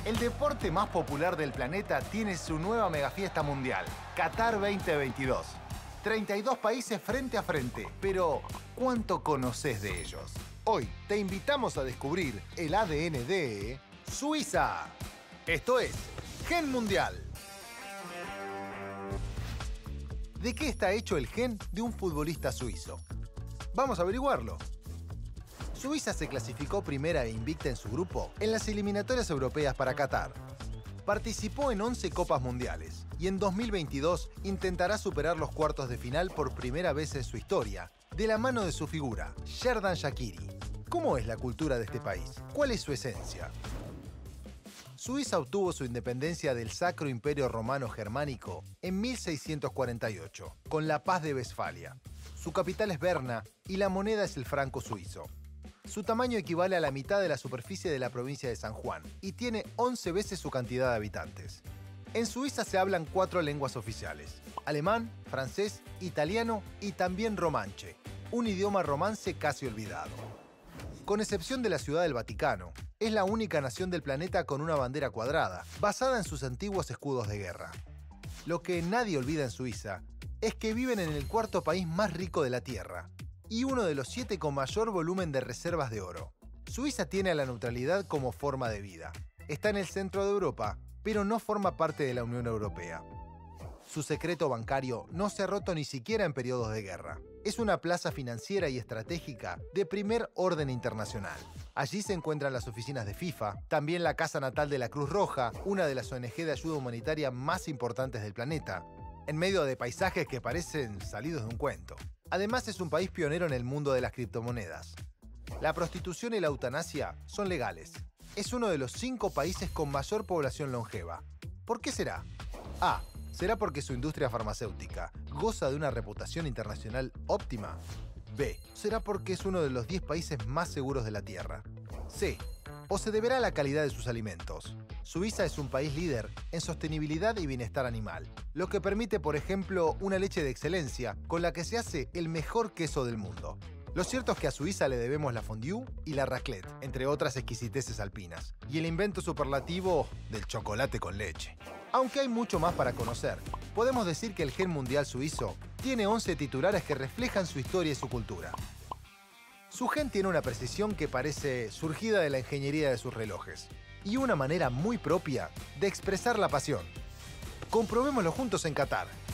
El deporte más popular del planeta tiene su nueva megafiesta mundial, Qatar 2022. 32 países frente a frente, pero ¿cuánto conoces de ellos? Hoy te invitamos a descubrir el ADN de Suiza. Esto es Gen Mundial. ¿De qué está hecho el gen de un futbolista suizo? Vamos a averiguarlo. Suiza se clasificó primera e invicta en su grupo en las eliminatorias europeas para Qatar. Participó en 11 Copas Mundiales y en 2022 intentará superar los cuartos de final por primera vez en su historia, de la mano de su figura, Xherdan Shaqiri. ¿Cómo es la cultura de este país? ¿Cuál es su esencia? Suiza obtuvo su independencia del Sacro Imperio Romano Germánico en 1648, con la Paz de Westfalia. Su capital es Berna y la moneda es el franco suizo. Su tamaño equivale a la mitad de la superficie de la provincia de San Juan y tiene 11 veces su cantidad de habitantes. En Suiza se hablan 4 lenguas oficiales: alemán, francés, italiano y también romanche, un idioma romance casi olvidado. Con excepción de la Ciudad del Vaticano, es la única nación del planeta con una bandera cuadrada, basada en sus antiguos escudos de guerra. Lo que nadie olvida en Suiza es que viven en el cuarto país más rico de la Tierra y uno de los 7 con mayor volumen de reservas de oro. Suiza tiene a la neutralidad como forma de vida. Está en el centro de Europa, pero no forma parte de la Unión Europea. Su secreto bancario no se ha roto ni siquiera en periodos de guerra. Es una plaza financiera y estratégica de primer orden internacional. Allí se encuentran las oficinas de FIFA, también la casa natal de la Cruz Roja, una de las ONG de ayuda humanitaria más importantes del planeta, en medio de paisajes que parecen salidos de un cuento. Además, es un país pionero en el mundo de las criptomonedas. La prostitución y la eutanasia son legales. Es uno de los 5 países con mayor población longeva. ¿Por qué será? A. ¿Será porque su industria farmacéutica goza de una reputación internacional óptima? B. ¿Será porque es uno de los 10 países más seguros de la Tierra? C. ¿O se deberá a la calidad de sus alimentos? Suiza es un país líder en sostenibilidad y bienestar animal, lo que permite, por ejemplo, una leche de excelencia con la que se hace el mejor queso del mundo. Lo cierto es que a Suiza le debemos la fondue y la raclette, entre otras exquisiteces alpinas, y el invento superlativo del chocolate con leche. Aunque hay mucho más para conocer, podemos decir que el Gen Mundial suizo tiene 11 titulares que reflejan su historia y su cultura. Su gen tiene una precisión que parece surgida de la ingeniería de sus relojes y una manera muy propia de expresar la pasión. Comprobémoslo juntos en Qatar.